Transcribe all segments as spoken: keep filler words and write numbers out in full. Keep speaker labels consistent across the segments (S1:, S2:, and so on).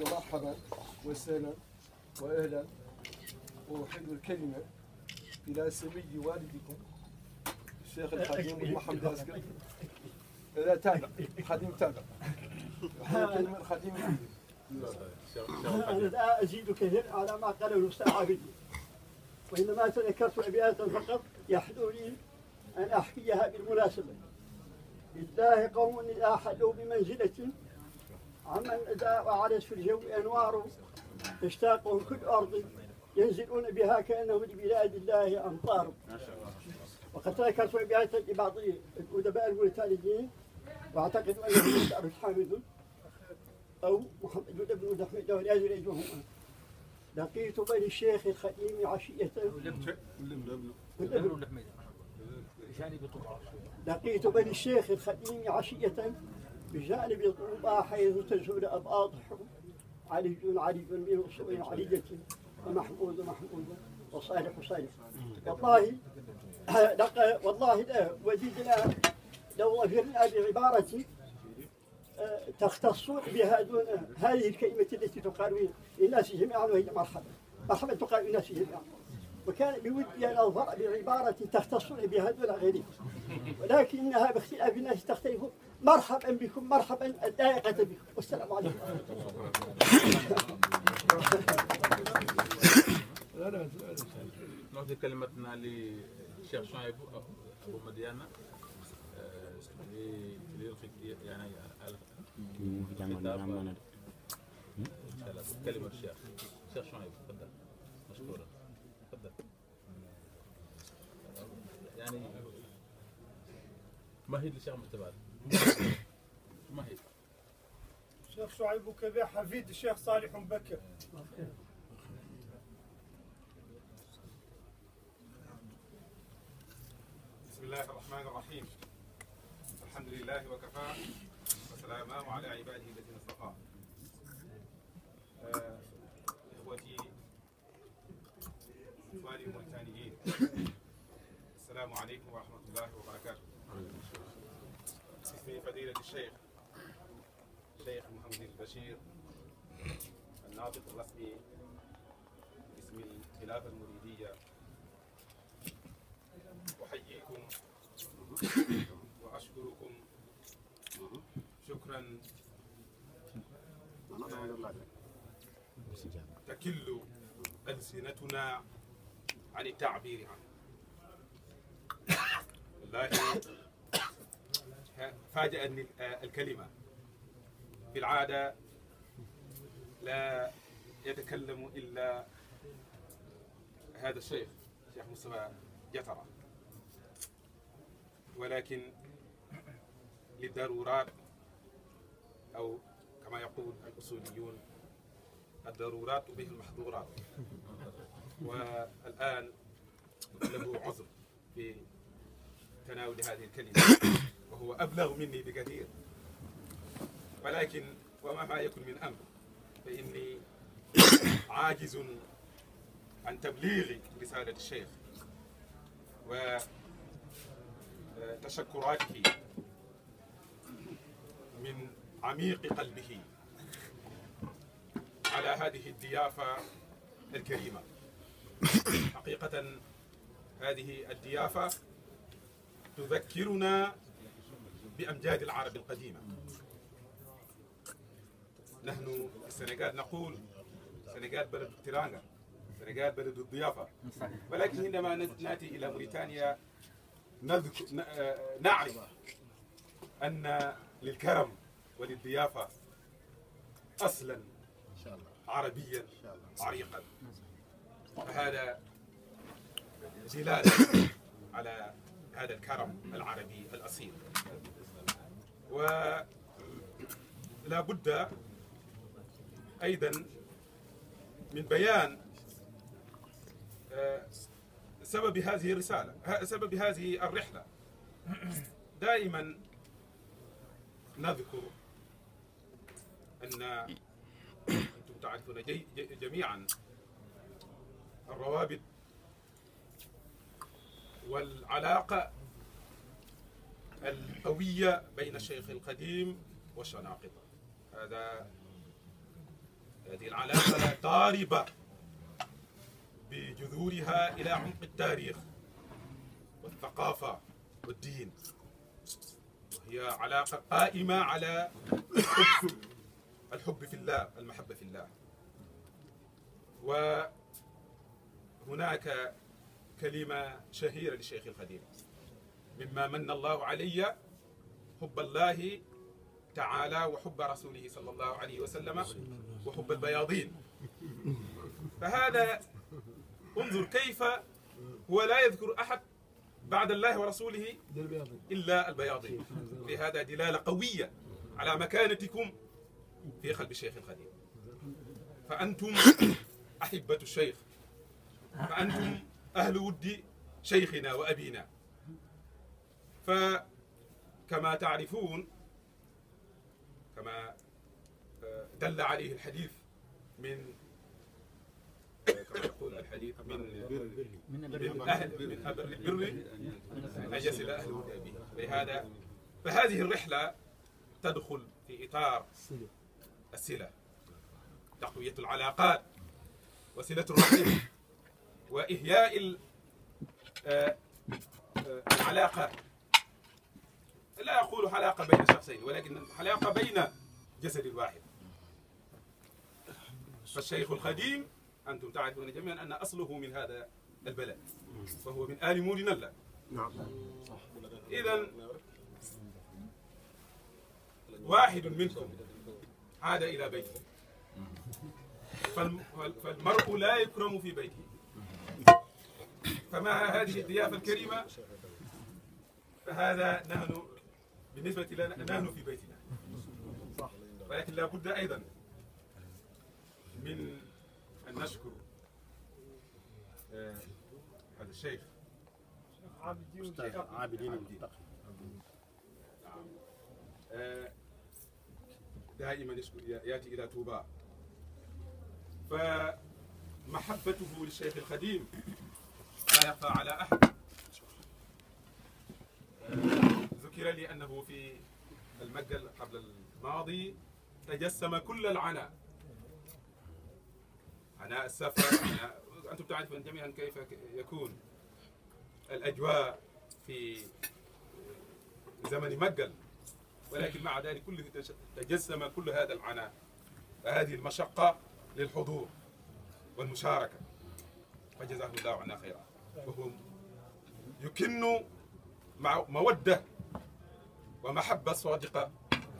S1: ومرحبا وسهلا واهلا. واحيل الكلمه الى سمي والدكم الشيخ الخديم محمد عسكري. لا تابع الخديم تابع. الكلمه الخديم.
S2: انا لا ازيد كثير على ما قاله الاستاذ عابدي، وانما تذكرت ابياتا فقط يحلو لي ان احكيها بالمناسبه. لله قوم اذا حلوا بمنزله عمن اذا وعلت في الجو انوار تشتاقهم كل ارض ينزلون بها كانهم لبلاد الله امطار. وقد تذكرت ابياتا لبعض الادباء الموريتانيين، واعتقد انه تعرف حامد أو محمد بن أحمد ولازم يجوهم. لقيت بني الشيخ الخديم عشية لقيت بني الشيخ الخديم عشية بجانب الطوبى حيث تزول أباطح علي علي من أصول علية ومحمود محمود وصالح صالح. والله لقى والله لا وجدنا لو ظفرنا بعبارة تختصون بها دون هذه الكلمة التي تقال للناس جميعا، وهي مرحبا. مرحبا تقال للناس جميعا. وكان بودي أن أظهر بعبارة تختصون بها دون غيرها، ولكنها باختلاف الناس تختلف. مرحبا بكم، مرحبا الدائقة بكم، والسلام عليكم.
S3: نعطي كلمتنا للشيخ شعيب أبو مديانة يعني كلمة الشيخ الشيخ شعيب. تفضل مشكورا. تفضل. يعني مهد للشيخ مستبعد. مهد.
S4: الشيخ شعيب كذا حفيد الشيخ صالح مبكر.
S5: بسم الله الرحمن الرحيم. الحمد لله وكفى وسلام على عباده الذين اصطفى. آه، اخوتي اخواني الموريتانيين، السلام عليكم ورحمه الله وبركاته. اسمي فضيله الشيخ الشيخ محمد البشير، الناطق الرسمي باسم الخلافه المريديه. احييكم وأشكركم شكرا تكل ألسنتنا عن التعبير عنه. والله فاجأني الكلمة. في العادة لا يتكلم إلا هذا الشيخ الشيخ مصطفى جترة، ولكن للضرورات أو كما يقول الأصوليون الضرورات تبيح المحظورات. والآن له عذر في تناول هذه الكلمة، وهو أبلغ مني بكثير، ولكن وما ما يكن من أمر فإني عاجز عن تبليغ رسالة الشيخ وتشكراته من عميق قلبه على هذه الضيافة الكريمة. حقيقة هذه الضيافة تذكرنا بأمجاد العرب القديمة. نحن في السنغال نقول السنغال بلد الترانغا، السنغال بلد الضيافة، ولكن عندما نأتي إلى موريتانيا نعرف أن للكرم وللضيافة أصلا عربيا عريقا، فهذا دلالة على هذا الكرم العربي الأصيل. ولا بد أيضا من بيان سبب هذه الرسالة، سبب هذه الرحلة. دائما نذكر أن أنتم تعرفون جميعا الروابط والعلاقة القوية بين الشيخ القديم والشناقطة. هذا هذه العلاقة ضاربة بجذورها إلى عمق التاريخ والثقافة والدين، وهي علاقة قائمة على الحب الحب في الله، المحبة في الله. وهناك كلمة شهيرة للشيخ الخديم: مما من الله علي حب الله تعالى وحب رسوله صلى الله عليه وسلم وحب البياضين. فهذا انظر كيف هو لا يذكر أحد بعد الله ورسوله إلا البياضين. لهذا دلالة قوية على مكانتكم في قلب الشيخ الخديم. فأنتم أحبة الشيخ، فأنتم أهل ود شيخنا وأبينا. فكما تعرفون، كما دل عليه الحديث، من كما يقول الحديث من من أهل من أبر البر أن يصل أهل ود أبيه. لهذا فهذه الرحلة تدخل في إطار الصلة، تقوية العلاقات وصلة الرحم وإحياء العلاقة. لا أقول علاقة بين شخصين، ولكن علاقة بين جسد واحد. فالشيخ الخديم أنتم تعرفون جميعا أن أصله من هذا البلد، فهو من آل مود نلا.
S1: نعم.
S5: إذا واحد منكم عاد إلى بيته، فالمرء لا يكرم في بيته. فمع هذه الضيافة الكريمة فهذا نحن بالنسبة لنا نحن في بيتنا. ولكن لا بد أيضا من أن نشكر هذا الشيخ
S4: عابدين المتقي.
S5: دائما يأتي إلى طوبى، فمحبته للشيخ الخديم لا يخفى على أحد. ذكر لي أنه في المجل قبل الماضي تجسم كل العناء، عناء السفر. عناء أنتم تعرفون جميعا كيف يكون الأجواء في زمن مجل، ولكن مع ذلك كله تجسم كل هذا العناء وهذه المشقة للحضور والمشاركة، فجزاه الله عنا خيرا. وهو يكن مع مودة ومحبة صادقة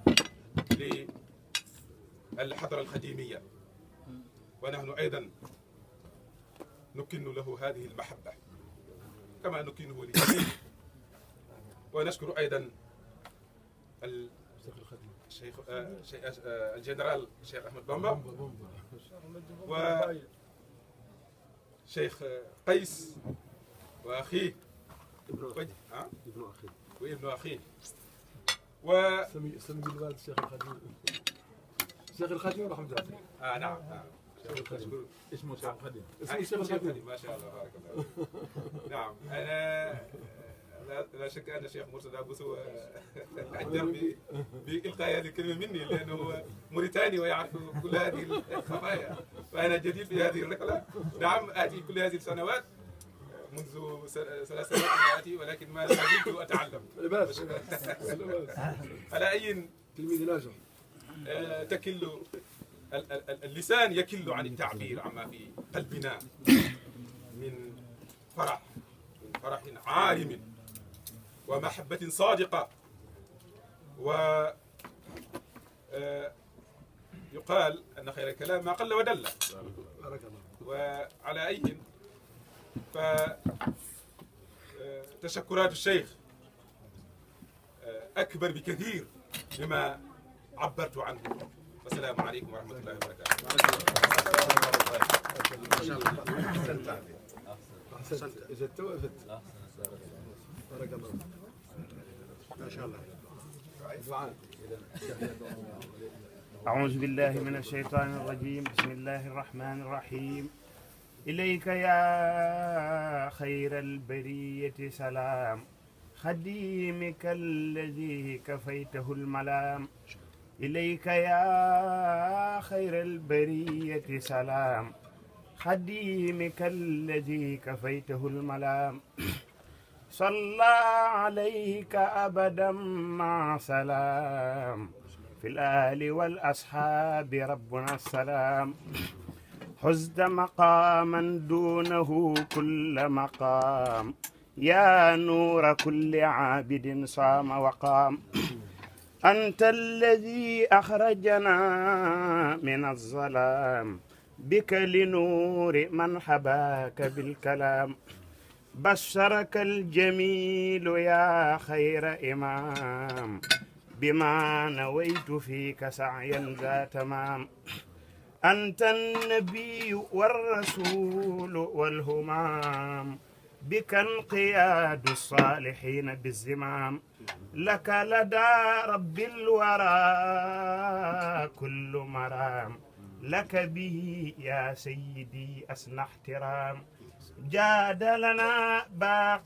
S5: للحضرة الخديمية، ونحن أيضا نكن له هذه المحبة كما نكنه لجميع. ونشكر أيضا الشيخ الجنرال الشيخ أحمد بامبا وشيخ قيس وأخيه
S1: ابن أخيه
S5: وابن أخيه و
S1: سمي سمي الوالد الشيخ الخديم. الشيخ الخديم محمد عبد.
S5: آه نعم نعم.
S3: اسمه الشيخ الخديم.
S5: اسمه الشيخ الخديم ما شاء الله بارك الله. نعم أنا لا, لا شك أن الشيخ مرتضى بوسو أعجب بإلقاء هذه الكلمة مني، لأنه هو موريتاني ويعرف كل هذه الخفايا، وأنا جديد في هذه الرحلة. نعم آتي كل هذه السنوات، منذ ثلاث سنوات آتي، ولكن ما زلت أتعلم.
S1: لباس.
S5: على أي
S1: تلميذ ناجح.
S5: تكل اللسان يكل عن التعبير عما في قلبنا من فرح، من فرح عارم ومحبة صادقة. و يقال أن خير الكلام ما قل ودل. وعلى أي فتشكرات الشيخ أكبر بكثير مما عبرت عنه. والسلام عليكم ورحمة الله وبركاته.
S1: ما شاء الله. أحسنت. أحسنت. إذا توقفت. بارك الله. ما شاء الله.
S6: أعوذ بالله من الشيطان الرجيم. بسم الله الرحمن الرحيم. إليك يا خير البرية سلام، خديمك الذي كفيته الملام، إليك يا خير البرية سلام خديمك الذي كفيته الملام صلى عليك أبدا مع سلام في الآل والأصحاب ربنا السلام حزت مقاما دونه كل مقام يا نور كل عابد صام وقام أنت الذي أخرجنا من الظلام بك لنور من حباك بالكلام بشرك الجميل يا خير إمام بما نويت فيك سعيا ذا تمام أنت النبي والرسول والهمام بك انقياد الصالحين بالزمام لك لدى رب الورى كل مرام لك به يا سيدي أسنى احترام جاد لنا باق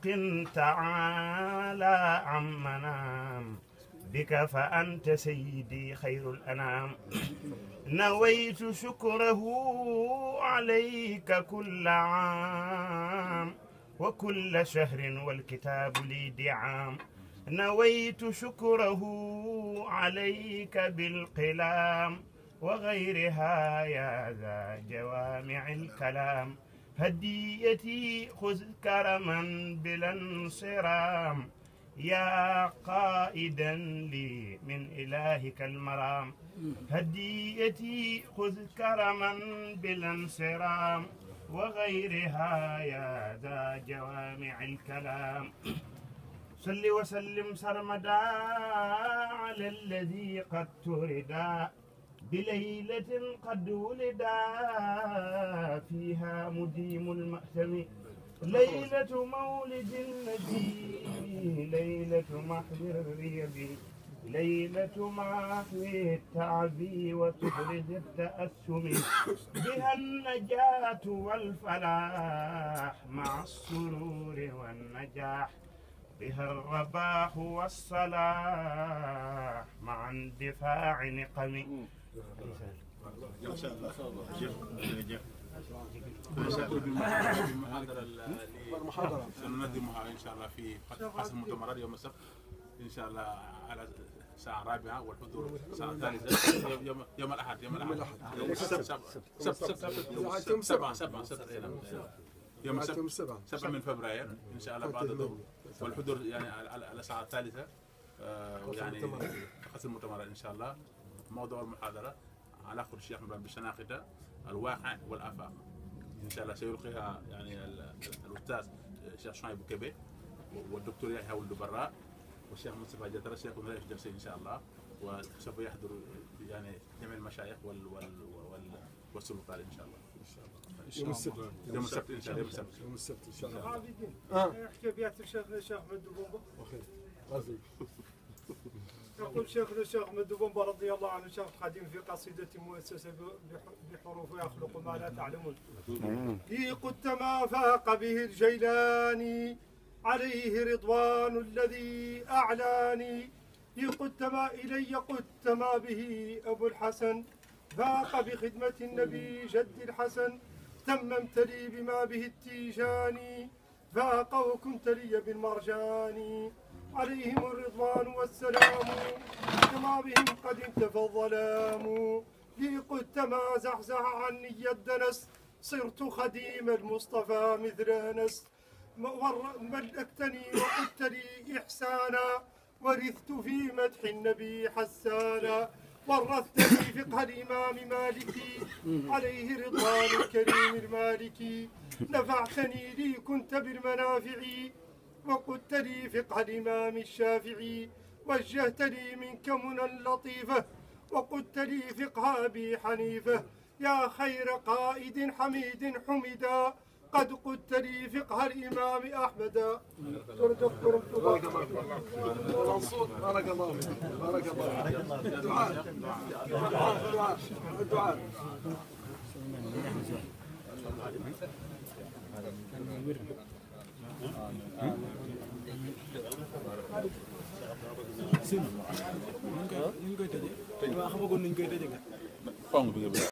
S6: تعالى عمنا بك فأنت سيدي خير الأنام نويت شكره عليك كل عام وكل شهر والكتاب لي دعام نويت شكره عليك بالقلام وغيرها يا ذا جوامع الكلام هديتي خذ كرما بلا انصرام يا قائدا لي من إلهك المرام هديتي خذ كرما بلا انصرام وغيرها يا ذا جوامع الكلام صل وسلم سرمدا على الذي قد تردا بليلة قد ولدا فيها مديم المأثم ليلة مولد النبي ليلة محو الريب ليلة محو التعبي وتفرج التأثم بها النجاة والفلاح مع السرور والنجاح بها الرباح والصلاح مع اندفاع نقم
S1: ما شاء الله
S3: المحاضرة سننظمها إن شاء الله في قسم المؤتمرات يوم السبت إن شاء الله على الساعة الرابعة والحضور الساعة الثالثة يوم يوم الأحد يوم الأحد يوم السبت سبت سبت سبعة سبعة سبعة يوم السبت سبعة من فبراير إن شاء الله بعد الظهر والحضور يعني على الساعة الثالثة يعني قسم المؤتمرات إن شاء الله. موضوع المحاضرة علاقة الشيخ مربي الشناقطة الواقع والآفاق إن شاء الله سيلقيها يعني الأستاذ الشيخ شعيب بوكيبي والدكتور يحيى ولد براء والشيخ مصطفى جدرة سيكون رئيس الجلسة إن شاء الله وسوف يحضر يعني جميع المشايخ وال وال وال والسلطات إن شاء الله.
S1: يوم السبت
S3: يوم السبت إن شاء الله. يوم السبت
S1: يوم السبت إن شاء الله.
S4: عابدين يحكي بيات الشيخ الشيخ مدبومبا يقول شيخنا الشيخ مدبومبا رضي الله عنه شيخ قديم في قصيدة مؤسسة بحروف يخلق ما لا تعلمون في قدت ما فاق به الجيلاني عليه رضوان الذي أعلاني في قدت ما إلي قدت ما به أبو الحسن فاق بخدمة النبي جد الحسن تممت لي بما به التيجاني فاق وكنت لي بالمرجاني عليهم الرضوان والسلام كما بهم قد انتفى الظلام لي قدت ما زحزح عني الدنس صرت خديم المصطفى مثل أنس ملكتني وقدت لي إحسانا ورثت في مدح النبي حسانا ورثتني فقه الإمام مالكي عليه رضوان الكريم المالكي نفعتني لي كنت بالمنافع وقدت لي فقه الإمام الشافعي وجهت لي منك منى لطيفة وقدت لي فقه أبي حنيفة يا خير قائد حميد حمدا قد قدت لي فقه الإمام أحمد.
S1: بارك الله فيك منصور بارك الله فيك بارك الله فيك الدعاء الدعاء الدعاء Sim. Ñu koy ñu koy tëjee. Waaw xamagoon nañ koy tëjee.
S3: Pong bi